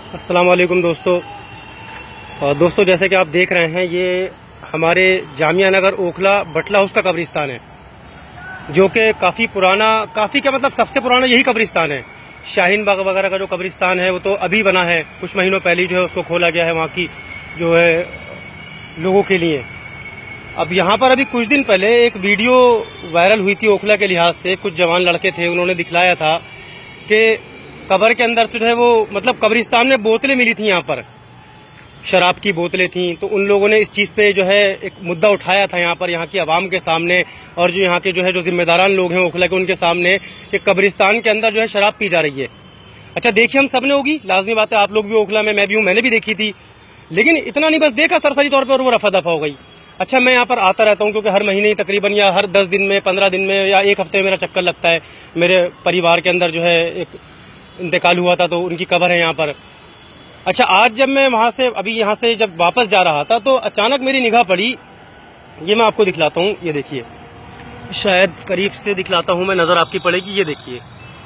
अस्सलाम वालेकुम दोस्तों जैसे कि आप देख रहे हैं, ये हमारे जामिया नगर ओखला बटला हाउस का कब्रिस्तान है, जो कि काफ़ी पुराना, काफ़ी क्या मतलब सबसे पुराना यही कब्रिस्तान है। शाहीन बाग वगैरह का जो कब्रिस्तान है वो तो अभी बना है, कुछ महीनों पहले ही जो है उसको खोला गया है वहाँ की जो है लोगों के लिए। अब यहाँ पर अभी कुछ दिन पहले एक वीडियो वायरल हुई थी ओखला के लिहाज से। कुछ जवान लड़के थे, उन्होंने दिखलाया था कि कब्र के अंदर जो है वो मतलब कब्रिस्तान में बोतलें मिली थी, यहाँ पर शराब की बोतलें थी। तो उन लोगों ने इस चीज़ पे जो है एक मुद्दा उठाया था यहाँ की आवाम के सामने, और जो यहाँ के जो जिम्मेदारान लोग हैं ओखला के, उनके सामने कि कब्रिस्तान के अंदर जो है शराब पी जा रही है। अच्छा देखिए, हम सब ने होगी, लाजमी बात है, आप लोग भी ओखला में, मैं भी हूँ, मैंने भी देखी थी, लेकिन इतना नहीं बस देखा सरसरी तौर पर और वो रफा दफा हो गई। अच्छा, मैं यहाँ पर आता रहता हूँ क्योंकि हर महीने ही तकरीबन या हर 10 दिन में, 15 दिन में या एक हफ्ते में मेरा चक्कर लगता है। मेरे परिवार के अंदर जो है एक इंतकाल हुआ था, तो उनकी कब्र है यहाँ पर। अच्छा, आज जब मैं वहाँ से अभी यहाँ से जब वापस जा रहा था तो अचानक मेरी निगाह पड़ी, ये मैं आपको दिखलाता हूँ, ये देखिए, शायद करीब से दिखलाता हूँ मैं, नज़र आपकी पड़ेगी। ये देखिए,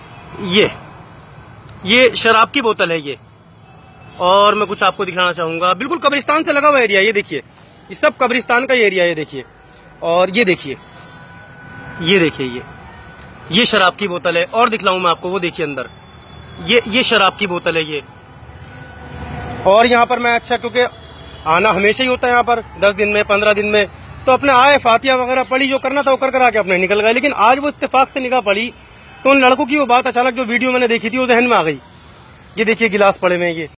ये शराब की बोतल है ये। और मैं कुछ आपको दिखाना चाहूँगा, बिल्कुल कब्रिस्तान से लगा हुआ एरिया, ये देखिए, ये सब कब्रिस्तान का एरिया है, ये देखिए। और ये देखिए, ये शराब की बोतल है। और दिखलाऊँ मैं आपको, वो देखिए अंदर, ये शराब की बोतल है ये। और यहाँ पर मैं, अच्छा क्योंकि आना हमेशा ही होता है यहाँ पर 10 दिन में, 15 दिन में, तो अपने आए, फातिया वगैरह पढ़ी, जो करना था वो कर करा के अपने निकल गए। लेकिन आज वो इत्तेफाक से निगाह पड़ी तो उन लड़कों की वो बात अचानक जो वीडियो मैंने देखी थी वो जहन में आ गई। ये देखिए गिलास पड़े हुए हैं ये।